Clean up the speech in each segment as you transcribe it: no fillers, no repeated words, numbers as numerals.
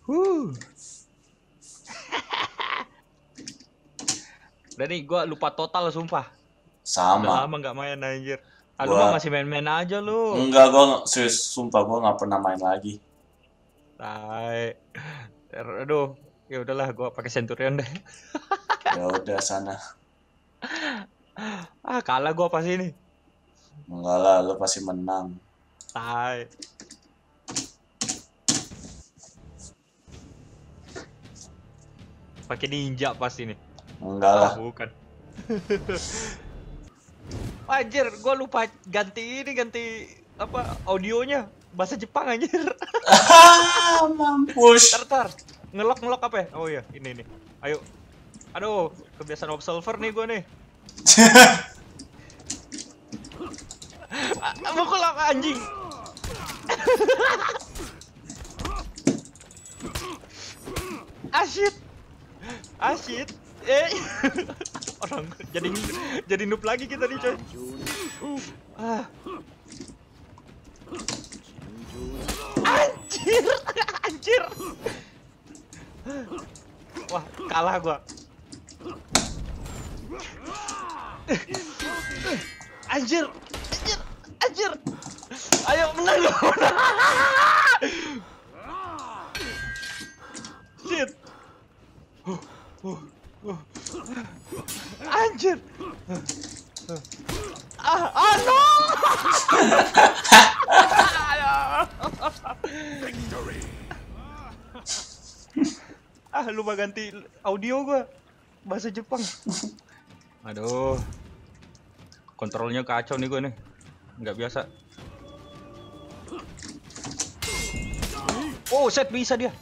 Huh. Udah nih, gue lupa total sumpah. Udah Sama. lama nggak main anjir. Ah, lu mah Gua masih main-main aja lu. enggak, gua serius sumpah gua nggak pernah main lagi. Tai. Aduh, ya udahlah, gue pakai Centurion deh. Ya udah sana. Ah, kalah gue pasti ini. Enggak lah, lu pasti menang. Tai. Pakai ninja pasti nih. Enggak Ah, lah. bukan. Anjir, gue lupa ganti apa audionya bahasa Jepang anjir. Mampus. Tar. Ngelok apa ya? Oh iya, ini. Ayo. Aduh, kebiasaan observer nih gue nih. Mukul aku anjing. Asyik. Orang jadi noob lagi kita nih, coy. Ah. Anjir. Wah, kalah gua. Anjir. Ayo menang lo. Shit. Anjir. No. Lupa ganti audio gua bahasa Jepang. Aduh. Kontrolnya kacau nih gua nih. Nggak biasa. Oh, set bisa dia.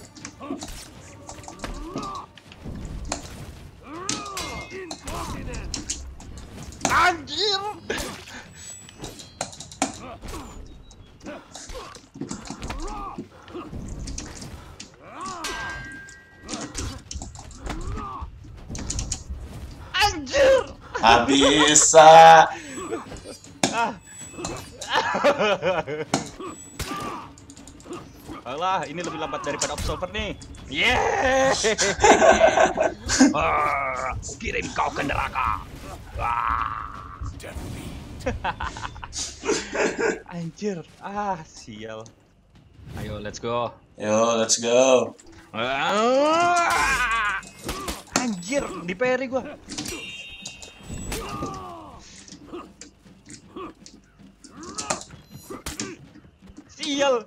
Anjir. Bisa. Alah, ini lebih lambat daripada observer nih. Yeah. Kirim kau ke neraka. Anjir. Sial. Ayo, let's go. Yo, let's go. Anjir, di parry gua. Sial.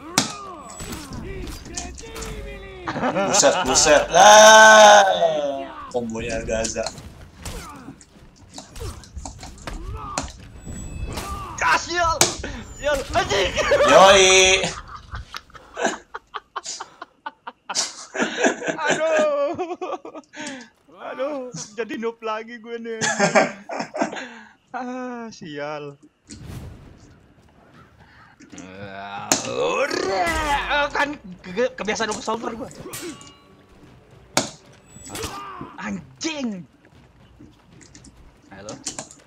Buset. Kombonya Gaza. Sial. Anjing. Yoi. Aduh, jadi noob lagi gue nih. Sial. Kan kebiasaan observer gue. Anjing. Halo.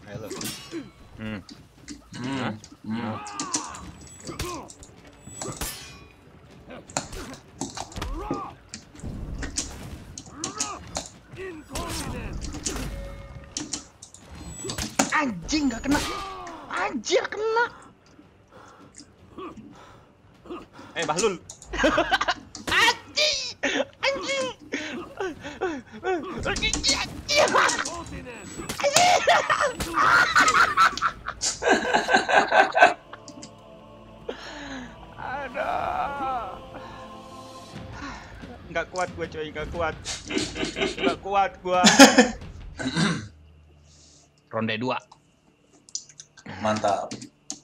Anjing, nggak kena. Anjir, kena. Bahlul. Anjing. Aduh. Nggak kuat gue, coy, nggak kuat gue. Ronde 2. Mantap.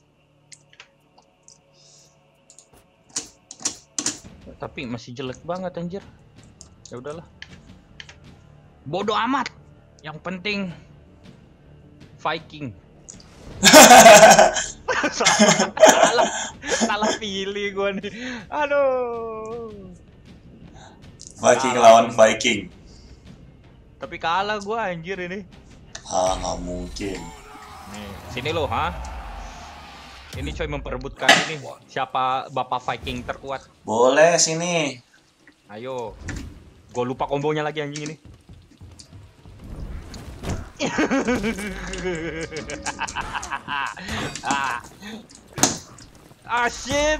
Tapi masih jelek banget anjir. Ya udahlah. Bodoh amat. Yang penting Viking. salah pilih gue nih. Aduh. Viking lawan Viking. Tapi kalah gue anjir ini. Nggak mungkin. Nih, sini lo, Ini coy memperebutkan ini siapa bapak Viking terkuat. Boleh sini. Ayo. Gue lupa kombonya lagi anjing ini. Shit.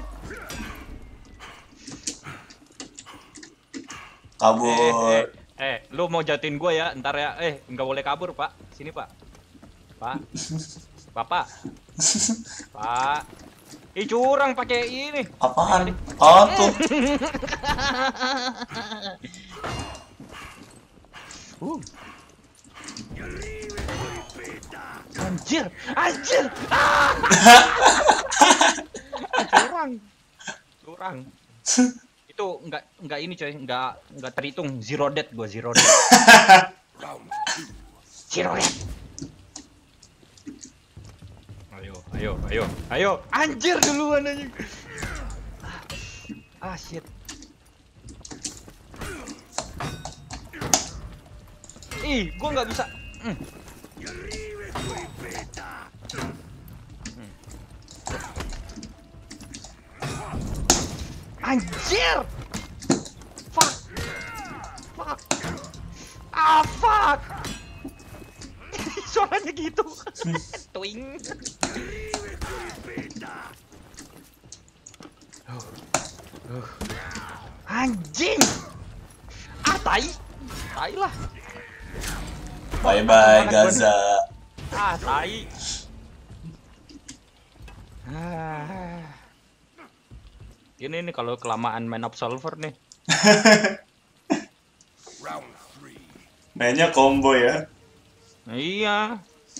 Kabur. Lu mau jatuhin gue ya, ntar ya. Nggak boleh kabur, Pak. Sini, Pak. Pak. Bapak. Pak. Ih, curang pakai ini. Apaan? Oh tuh. Anjir, anjir. Curang. Itu enggak ini coy, enggak terhitung zero death gua, zero death. Zero death. Ayo. Anjir duluan anjing. Shit. Ih, gua nggak bisa. Anjir. Fuck. Fuck. Suaranya gitu. Twing. Anjing. Tai lah. Bye bye Gaza. Tai. Ini nih kalau kelamaan main Absolver nih. Mainnya combo ya. Iya.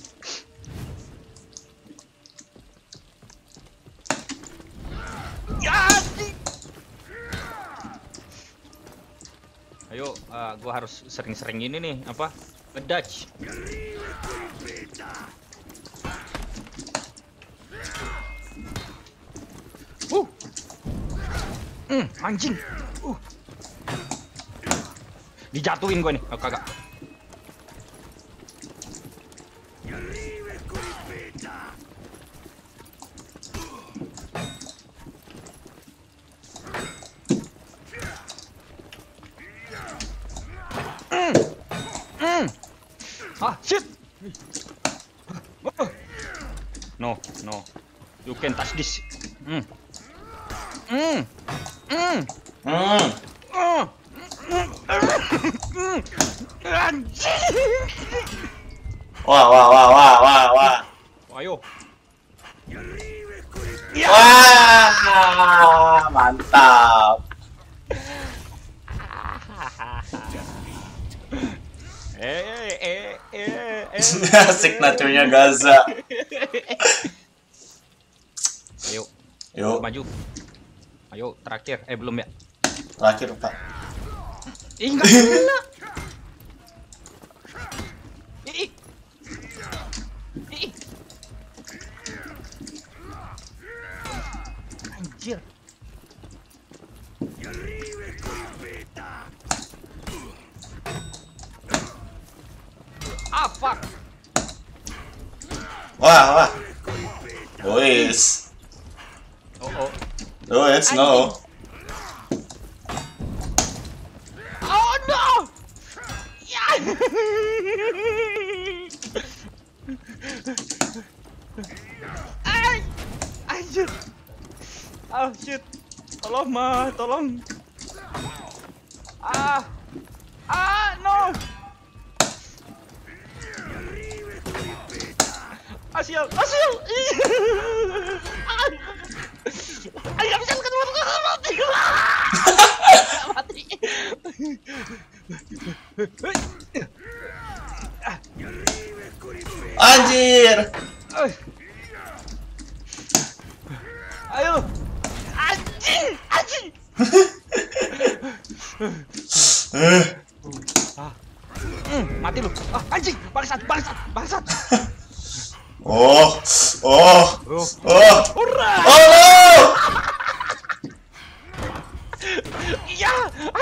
Ayo, gua harus sering-sering ini nih, apa? Ngedodge. Anjing. Dijatuhin gua nih. Oh, kagak. Shit. No. You can touch this. Wah. Ayo. Wah, mantap. Signaturnya Gaza. Ayo. Maju. Ayo, terakhir. Belum ya? Terakhir, Pak. Enggak kena. Anjir. Fuck. Wah. Luis. Oh. Luis, no. Oh no. Ya. Anjir. Shit. Tolong, Ma, tolong. No. Asyal. Ayo, bisa mati. Anjir. Ayo. Anjing. Mati lu. Anjing, bangsat. Oh. Hurra. Oh no. Iya.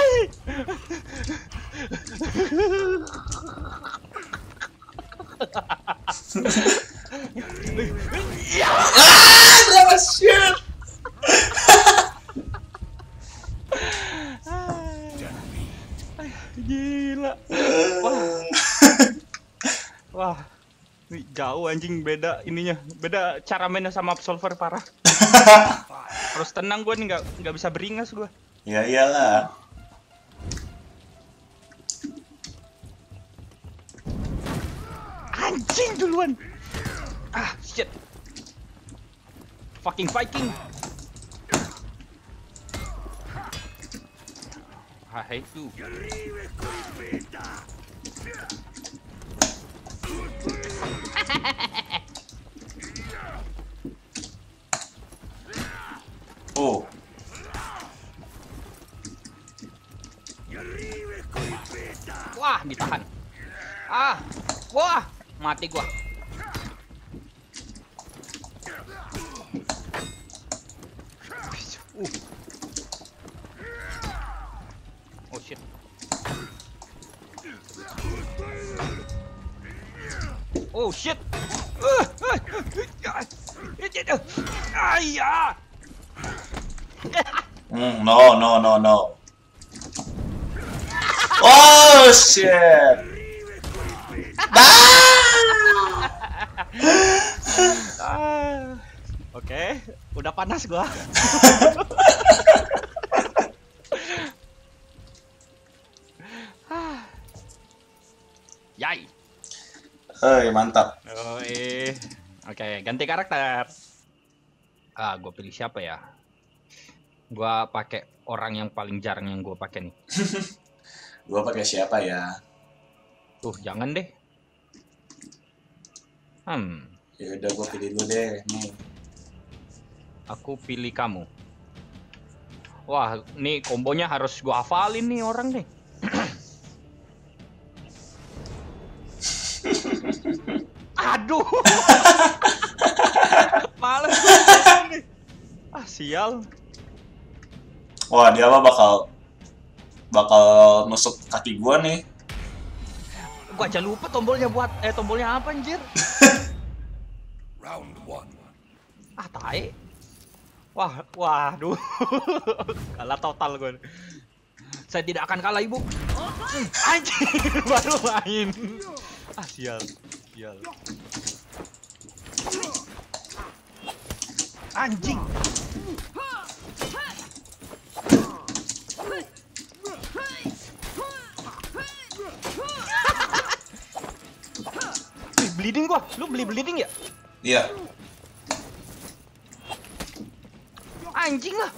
That was shit. Jauh anjing, beda ininya. Beda cara mainnya sama Absolver parah. Harus tenang gue nih, nggak bisa beringas gue. Ya iyalah. Anjing duluan. Ah, shit. Fucking Viking. I hate you. Oh. Wah, ditahan. Ah, wah, mati gua. Oh shit. Oh shit. Ayah. No, no, no, no. Oh shit. Oke, udah panas gua. Yai. Hei, mantap. Oke, ganti karakter. Ah, gue pilih siapa ya? Gua pakai orang yang paling jarang yang gue pakai nih. Gua pakai siapa ya? Jangan deh. Ya udah, gua pilih lu deh. Nih. Aku pilih kamu. Wah, nih kombonya harus gua hafalin nih orang nih. Aduh. Males nih. Ah, sial. Wah, dia apa bakal nusuk kaki gua nih. Gua aja lupa tombolnya apa anjir? Round 1. Ah, tai. Waduh. Kalah total gue. Saya tidak akan kalah, Ibu. Anjir, baru main. Ah, sial. Anjing. Bleeding gua. Lu beli bleeding ya? Iya. Anjing lah.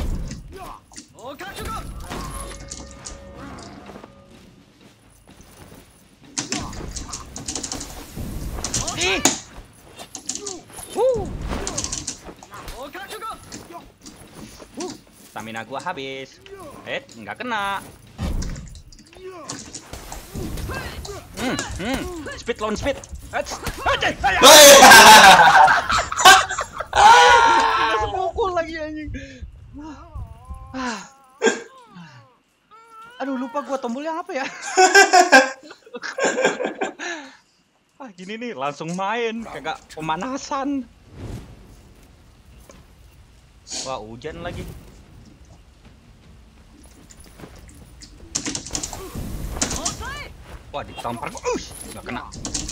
Ih. Stamina gua habis. Nggak kena. Speed lawan speed. Pukul lagi anjing. Aduh, lupa gua tombolnya apa ya. Gini nih langsung main, kagak pemanasan. Wah, hujan lagi. Wah, ditampar gua. Nggak kena.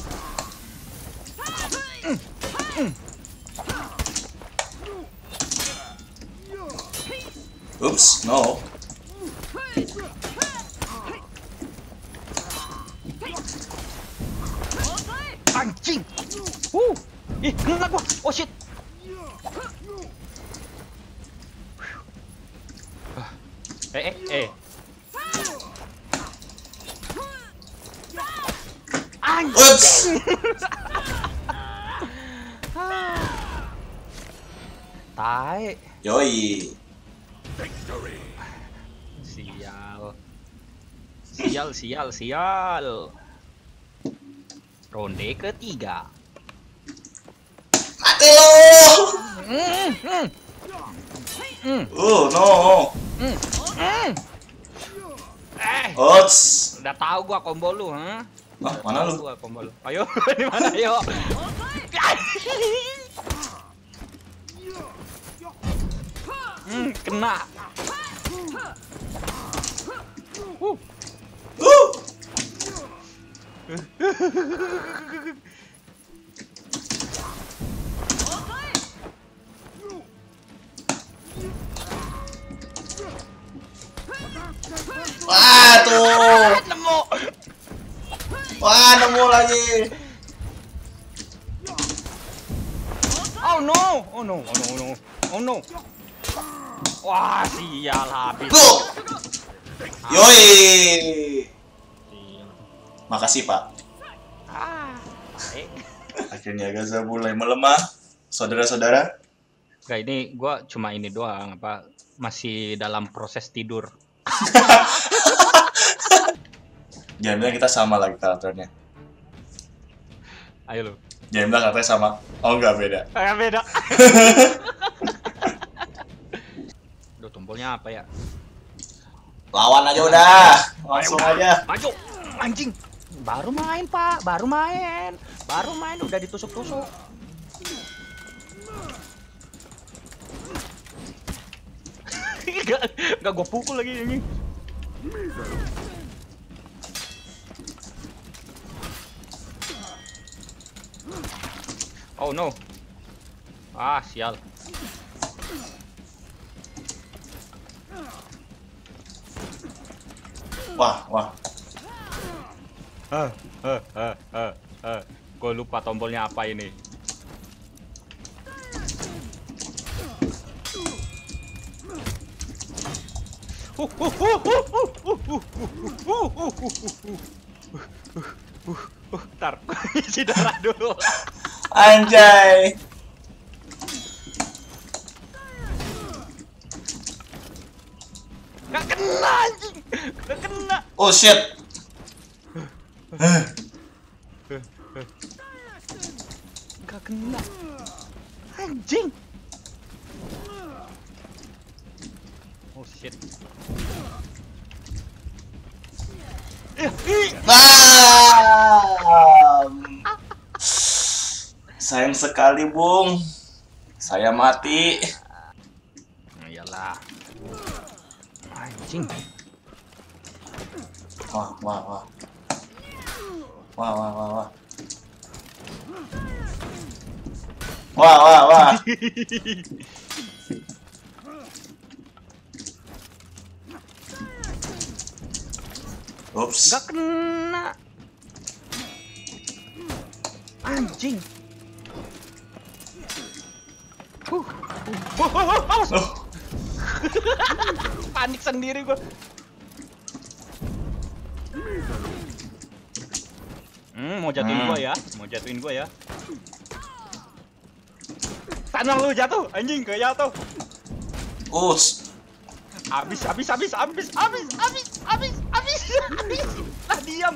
Oops, no. Anjing. Ih, kena gua. Oh shit. Anjing. Tai. Yoi. Sial. Ronde ketiga. Mati lo. No. Ots. Udah tahu gua combo lu, ha? Ah, mana lu? Gua combo lu. Ayo, di mana ayo? Kena. nemu lagi. Oh no, oh no, oh no, oh no, oh no. Wah, sial habis. Yoi. Makasih Pak. Baik. Akhirnya Gaza mulai melemah, saudara-saudara. Gak, ini gua cuma ini doang, apa masih dalam proses tidur. Jangan bilang kita sama lagi karakternya. Ayo lu. Jangan bilang karakternya sama. Oh enggak, beda. Kayak beda. Duh, tombolnya apa ya? Lawan aja udah. Langsung aja. Maju. Anjing. Baru main, Pak. Baru main udah ditusuk-tusuk. Gak gue pukul lagi ini. Oh no. Ah, sial. Wah. Gue lupa tombolnya apa ini. Ntar, isi darah dulu. Anjay. Gak kena anjing. Gak kena. Oh shit. Gak kena. Anjing. Oh shit. Sayang sekali, Bung. Saya mati. Iyalah. Anjing. Wah. Ups. Gak kena. Anjing. Awas. Panik sendiri gua. Mau jatuhin gua ya. Tanah lu jatuh, anjing, gak jatuh. Us. Habis. Lah diam.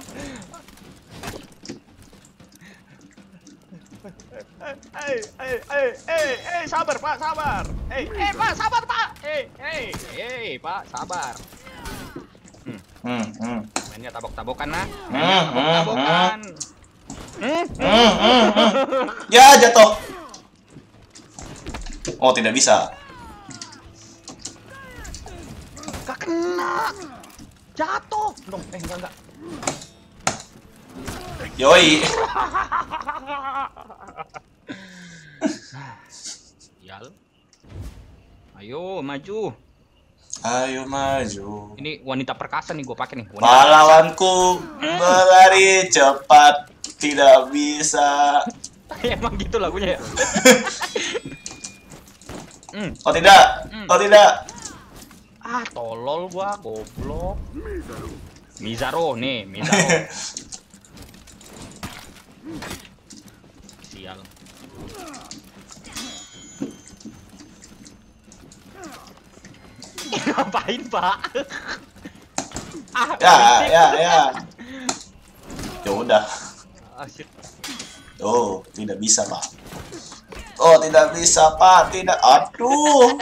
Sabar Pak, sabar. Pak, sabar Pak. Pak, sabar. Mainnya tabok-tabokan nah. Tabok-tabokan. Ya, jatuh. Oh, tidak bisa. Gak kena. Jatuh. Dong, enggak. Yoi. Yal. Ayo maju. Ini wanita perkasa nih gue pakai nih. Pahlawanku berlari cepat, tidak bisa. Emang gitu lagunya ya. Oh tidak. Ah, tolol gua, goblok. Mizaro. Sial. Ngapain, Pak? Ya. Ya udah. Shit. Oh, tidak bisa, Pak. Tidak. Aduh.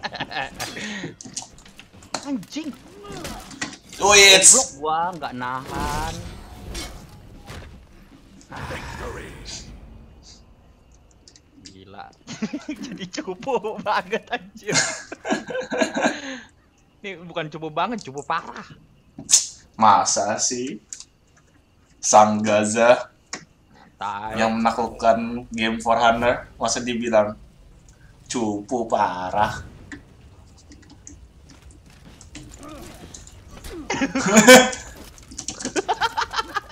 Anjing. Wait. Blok gua nggak nahan. Gila. Jadi cupu banget anjir. Ini bukan cupu banget, cupu parah. Masa sih? Sang Gaza yang menaklukkan game For Honor masa dibilang cupu parah.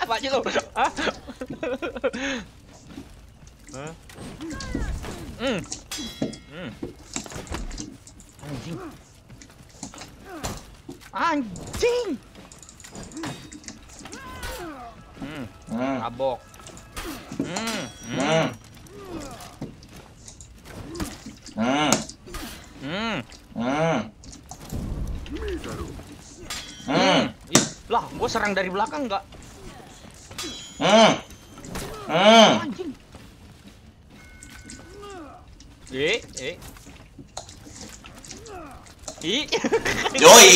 Apa sih lo? Hah? Hah? Anjing. Anjing. Abok. Lah, gua serang dari belakang enggak? Anjing. Yoi.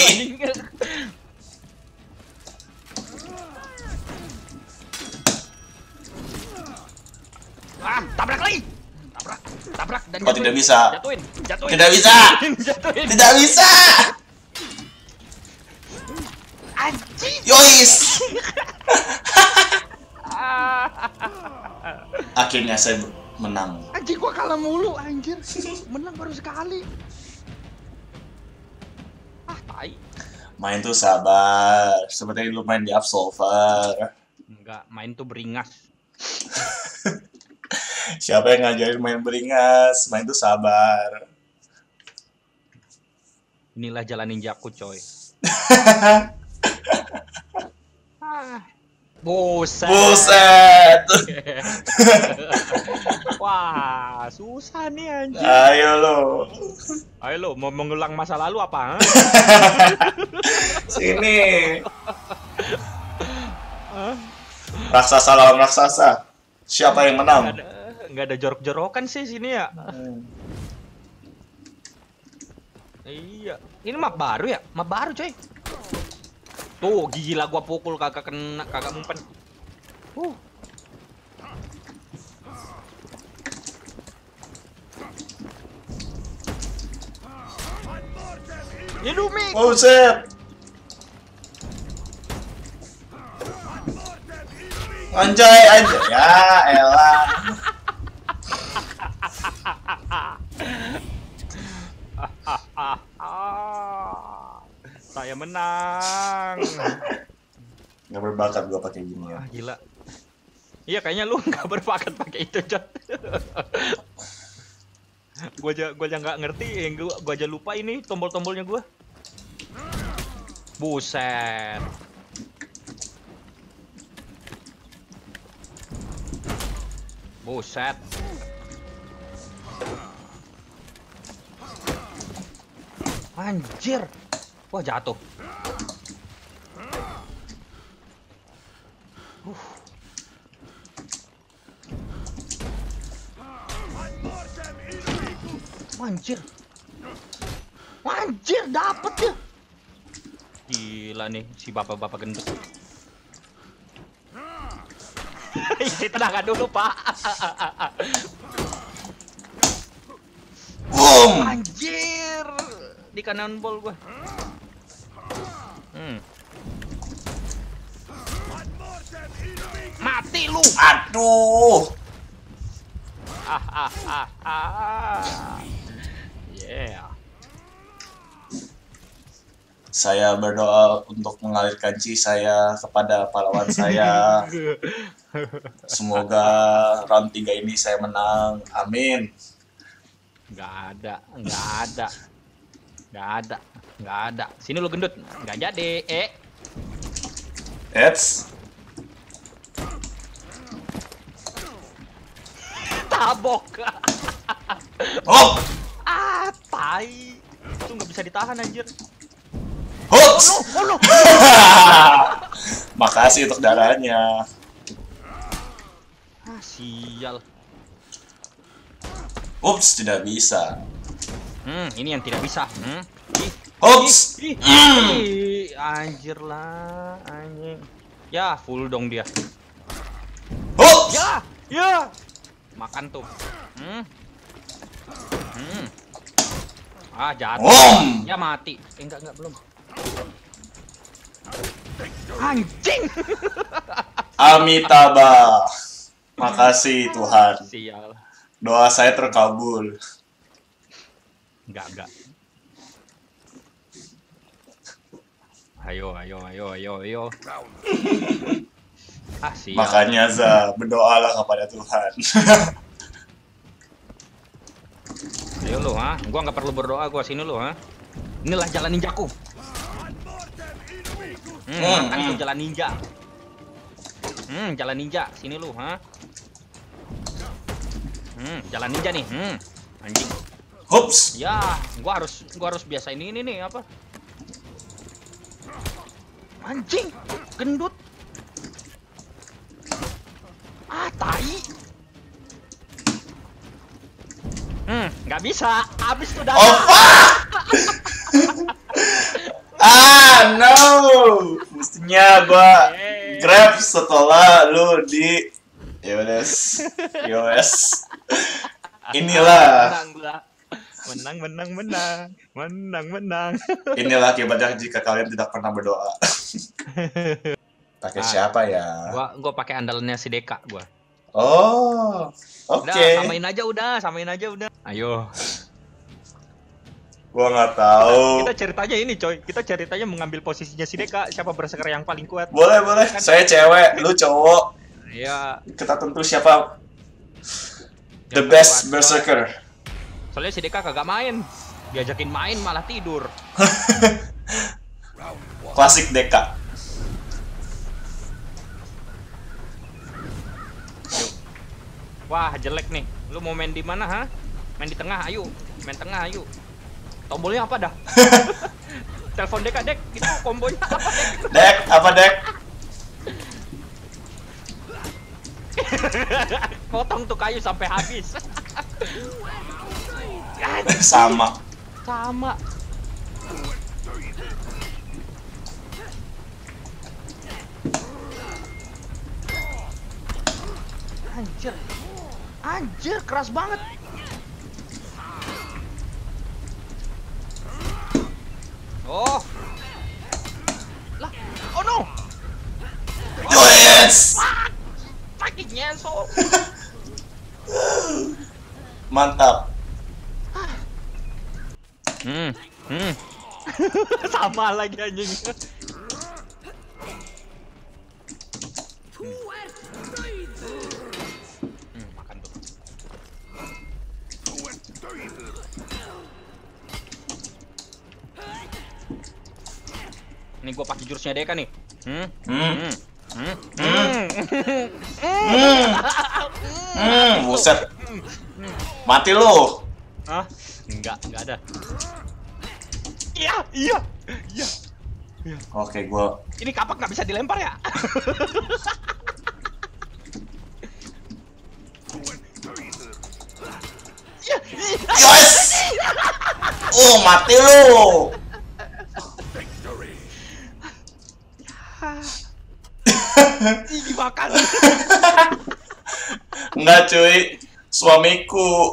Tabrak lagi. Tabrak dan Kok tidak bisa? Jatuhin. Tidak bisa. Jatuhin. Tidak bisa. Anjing. Yois. Akhirnya saya menang. Anjing gua kalah mulu anjir. Menang baru sekali. Tai. Main tuh sabar. Seperti lu main di Absolver. Enggak, main tuh beringas. Siapa yang ngajarin main beringas? Main tuh sabar. Inilah jalan ninjaku, coy. Buset. Wah, susah nih anjir. Ayo lo, mau mengulang masa lalu apa? Sini. Raksasa lawan raksasa. Siapa yang menang? Nggak ada jorok-jorokan sih sini ya. Iya, ini map baru ya? Map baru coy. Tuh, gila gua pukul kagak kena, kagak mumpen. Yumi. Oh, set. Anjay. Ya, elah. Saya menang. Nggak berbakat gua pakai gini ya. Gila. Iya, kayaknya lu nggak berbakat pakai itu, Jot. Gua aja nggak ngerti, gua aja lupa ini tombol-tombolnya gua. Buset. Buset. Anjir. Wah, jatuh. Anjir. Anjir, dapet ya. Gila nih si bapak-bapak gendut. Isi tenaga dulu, Pak. Boom. Anjir. Di kanan bol gua. Mati lu. Aduh. Yeah. Saya berdoa untuk mengalirkan chi saya kepada pahlawan saya. Semoga round 3 ini saya menang. Amin. Nggak ada. Sini lu gendut. Nggak jadi. Eits. Tabok. Oh. Tai. Itu nggak bisa ditahan anjir. Hooks. Oh no. Makasih untuk darahnya. Sial. Ups, tidak bisa. Ini yang tidak bisa. Ups. Anjir lah, anjing. Ya, full dong dia. Ups. Ya. Makan tuh. Jatuh. Ya mati. Enggak belum. Anjing. Amitabha. Makasih Tuhan. Sial. Doa saya terkabul. Enggak. Ayo. Ah, siap. Makanya Za, berdoalah kepada Tuhan. Ayo lu, ha? Gua nggak perlu berdoa, gua sini lu, ha? Inilah jalan ninjaku. Makan tuh jalan ninja. Jalan ninja, sini lu, ha? Jalan ninja nih. Anjing. Hups. Ya, gua harus biasa ini nih apa? Anjing, gendut. Ah, tai. Nggak bisa. Habis tuh Oh, darah. fuck! No. Mestinya gua grab setelah lu di Yowes. Inilah. Menang. Inilah akibatnya jika kalian tidak pernah berdoa. Pakai siapa ya? Gua pakai andalannya si Deka gua. Oh, oke. Udah, samain aja udah. Ayo. Gua nggak tahu. Kita ceritanya ini, coy. Kita ceritanya mengambil posisinya si Deka, siapa berserker yang paling kuat. Boleh. Saya cewek, lu cowok. Iya. Kita tentu siapa the best berserker. Soalnya si Deka kagak main. Diajakin main malah tidur. Klasik Deka. Wah, jelek nih. Lu mau main di mana, ha? Main di tengah, ayo. Main tengah, ayo. Tombolnya apa dah? Telepon Dek, itu kombonya apa, Dek? Dek? Potong tuh kayu sampai habis. Sama. Anjir, keras banget. Oh. Lah, oh no. Oh yes. Sakit nyesel. Mantap. Sama lagi anjing. Makan tuh. Ini gua pakai jurusnya Deka nih. Buset. Mati lu. Hah? Enggak ada. Iya. Oke, gua. Ini kapak nggak bisa dilempar ya? Yes. Oh, mati lu. Ih, makan. Enggak, cuy. Suamiku.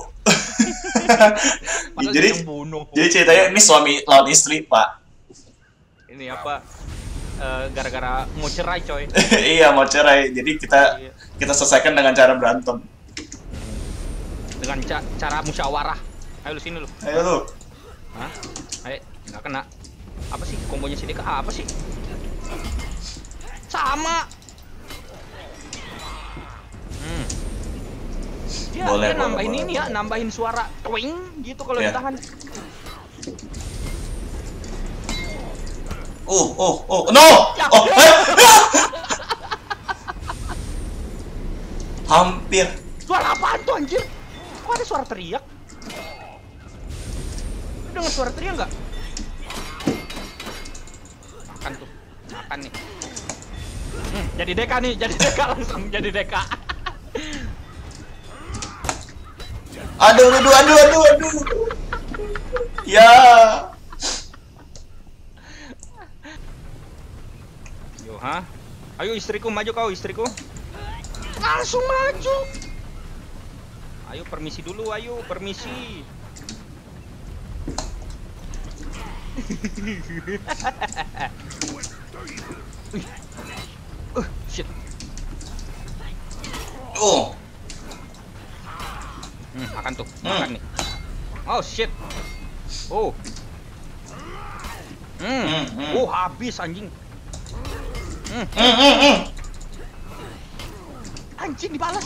jadi ceritanya ini suami lawan istri, Pak. Ini apa? Gara-gara mau cerai, coy. Iya, mau cerai. Jadi kita selesaikan dengan cara berantem. Dengan cara musyawarah. Ayo lu sini lu. Ayo lu. Hah? Ayo, nggak kena. Apa sih kombonya si Deka? Apa sih? Sama. Dia nambahin ini ya, nambahin suara twing gitu kalau ditahan. No! Hampir. Suara apaan tuh anjir? Kok ada suara teriak? Lu dengar suara teriak nggak? Makan tuh, makan nih. Jadi Deka nih, langsung jadi Deka. Aduh. Ya. Yo, ha? Ayo istriku maju kau, istriku. Langsung maju. Ayo permisi dulu, ayo permisi. Shit. Makan tuh, makan nih. Oh shit. Oh, habis anjing. Anjing dibalas.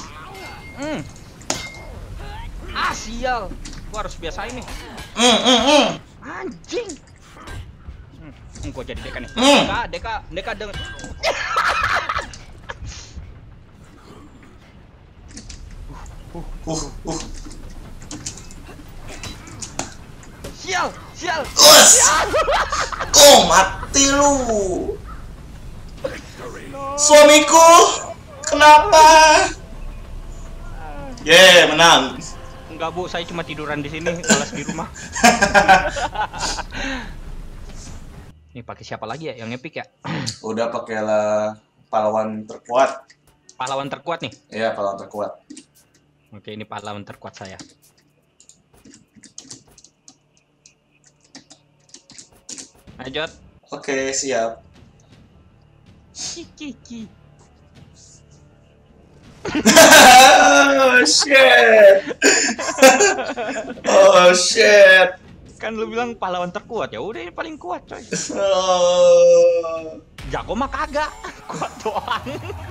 Ah sial. Gua harus biasain nih. Anjing. Gua jadi Deka nih. Deka dengan. Sial. Oh, mati lu. Suamiku, kenapa? Menang. Enggak bu, saya cuma tiduran di sini, malas di rumah. Ini pakai siapa lagi ya? Yang epic ya? Udah pakailah pahlawan terkuat. Pahlawan terkuat nih? Iya, pahlawan terkuat. Oke, ini pahlawan terkuat saya. Ayo Jot. Oke, siap. Kiki. Oh shit. Kan lu bilang pahlawan terkuat, ya udah ini paling kuat coy. Jago mah kagak, kuat doang.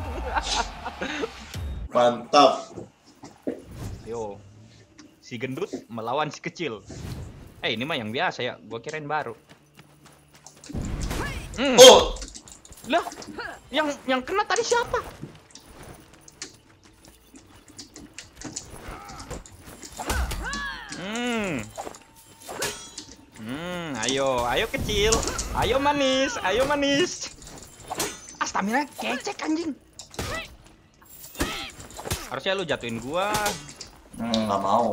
Mantap. Yo, si gendut melawan si kecil. Ini mah yang biasa ya, gua kirain baru. Oh, Lah, yang kena tadi siapa? Ayo kecil, ayo manis. Stamina kecek anjing. Harusnya lu jatuhin gua. nggak mau.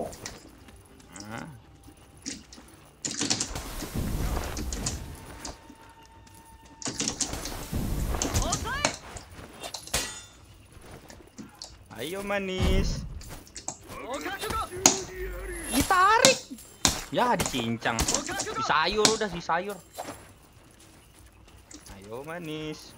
Ayo manis. Ditarik. Ya dicincang. Si sayur. Ayo manis.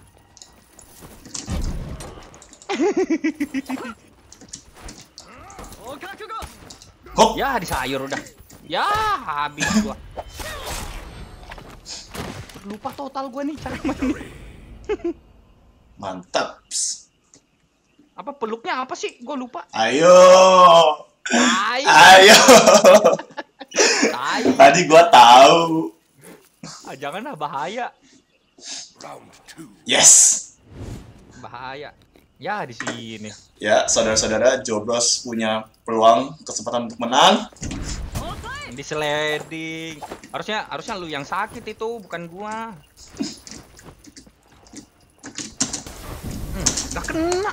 Hop. Ya di sayur udah. Ya habis gua. Lupa total gua nih cara main. Mantap. Apa peluknya apa sih? Gua lupa. Ayo. Ayo. Tadi gua tahu. Janganlah bahaya. Yes. Bahaya. Ya di sini. Ya, saudara-saudara, Jobros punya peluang kesempatan untuk menang. Di sliding. Harusnya lu yang sakit itu, bukan gua. Gak kena.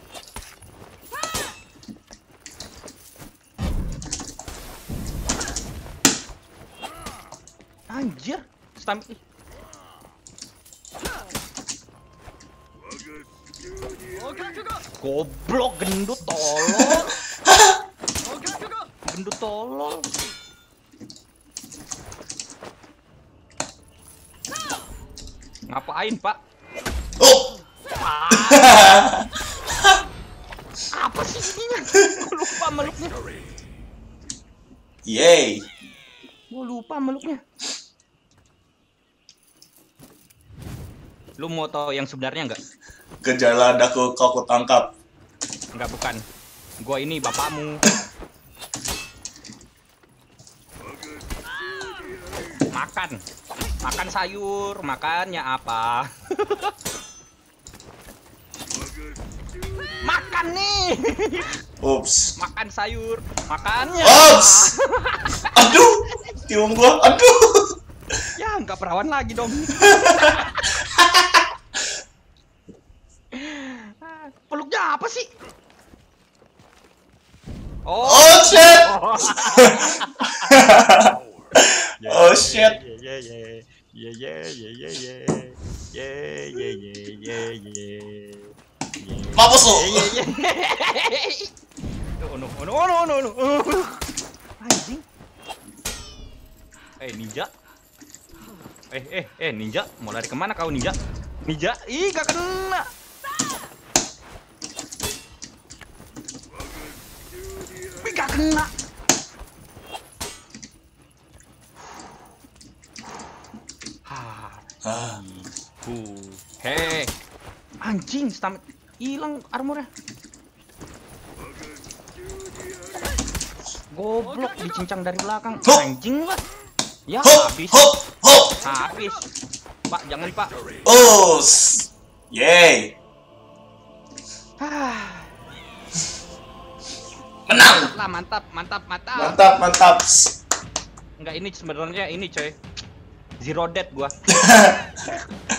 Anjir, stamina. Goblok gendut tolol. Gendut tolol. Ngapain, Pak? Oh. Apa sih ininya? Gua lupa meluknya. Yeay. Gua lupa meluknya. Lu mau tahu yang sebenarnya nggak? Gejala daku kau kutangkap. Nggak, bukan. Gua ini bapakmu. Makan sayur, makannya apa? Makan nih. Ups. Makan sayur, makannya. Ups. Aduh, tiung gua. Aduh. Ya, nggak perawan lagi dong. Peluknya apa sih? Oh shit. Oh shit. Mampus lu. No. Anjing. Ninja. Ninja, mau lari kemana kau ninja? Ninja, gak kena. Gak kena. Hei, anjing, stamina hilang armornya. Goblok dicincang dari belakang. Hup. Anjing lah. Ya Hop, habis. hop, hop. Habis. Pak, jangan Pak. Yeay. Ah, Menang. lah mantap, mantap, mantap. Mantap, mantap. Enggak ini sebenarnya ini coy. Zero death gua.